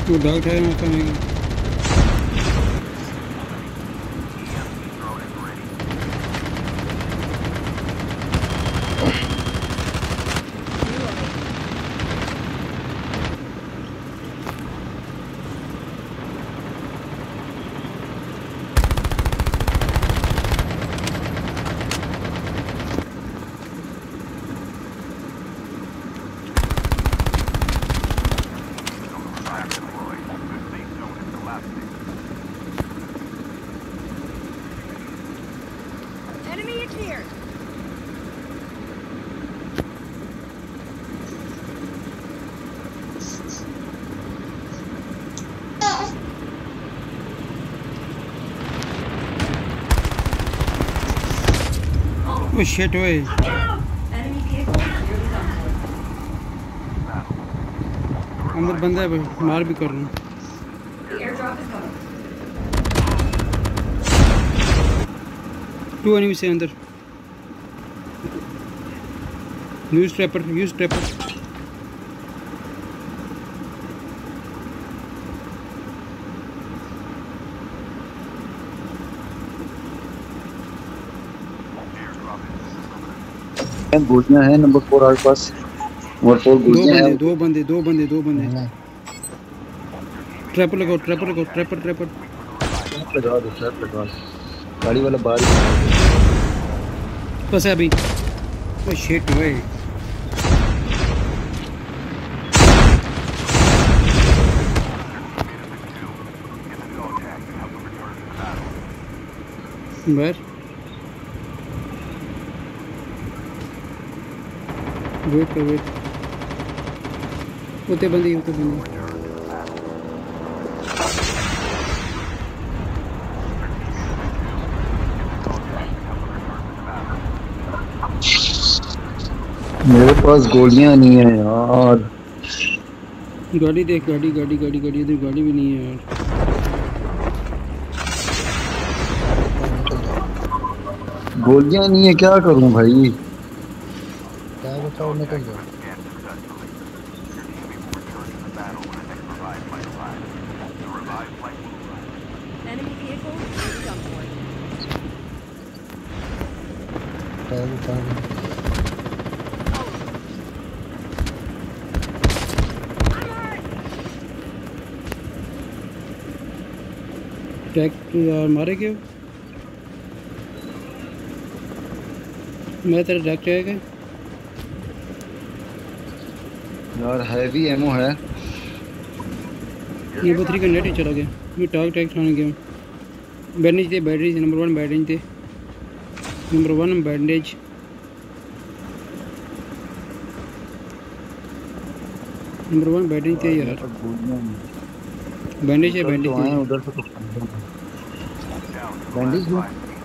वो डाउट है ना कमेगा। Enemy here. वो शिट ओए अंदर बंदा है भाई, मार भी कर रहा हूँ। टू एनिमी से अंदर। Use trapper, use trapper. गोलियां हैं नंबर 4 आगे पास। नंबर 4 गोलियां हैं। दो बंदे ट्रैपर लगाओ, ट्रैपर लगाओ, ट्रैपर ट्रैपर लगा दो, ट्रैप लगा दो। गाड़ी वाला बाहर बस है अभी। ओ शिट ओए बाहर वेट कर, वेट उते बंदी मेरे पास गोलियां नहीं है यार। गाड़ी देख, गाड़ी गाड़ी गाड़ी गाड़ी इधर गाड़ी भी नहीं है यार। गोलियां नहीं है, क्या करूं भाई? क्या बचाओ, निकल जाओ। Enemy vehicle near the dump point. Tag यार मारे क्यों? मैं तेरा टैग टैग है यार हैवी एमो है। ये बथरी का नेट ही चला गया। मैं टैग टैग खाने गया। बैंडेज थे, बैंडेज नंबर 1 बैंडेज थे, नंबर 1 बैंडेज। नंबर 1 बैंडेज थे यार। बैंडेज है, बैंडेज तो आए उधर से कुछ बैंडेज दो।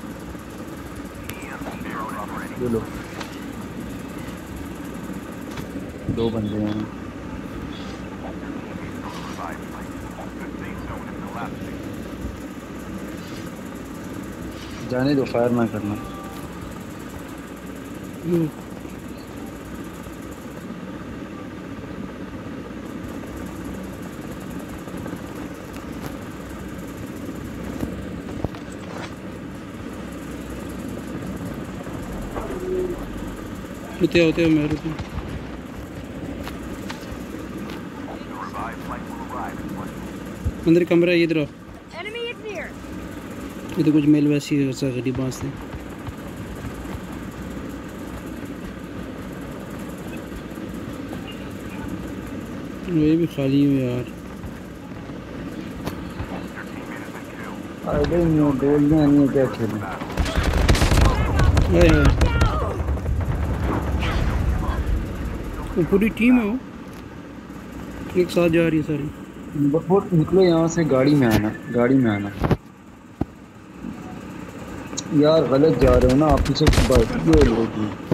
ये लो, 2 बंदे हैं। जाने दो, फायर ना करना। होते होते मेरे को अंदर कमरा है, इधर Enemy is near. ये तो कुछ मेल वैसी ऐसा गरीब बांस थे। ये भी खाली हूँ यार। अरे नहीं, गोलियां नहीं, क्या खेलूं? वो पूरी टीम है, वो एक साथ जा रही है सारी। बहुत निकलो यहाँ से, गाड़ी में आना, गाड़ी में आना। यार गलत जा रहे हो ना आप, पीछे बाइक ये लोग।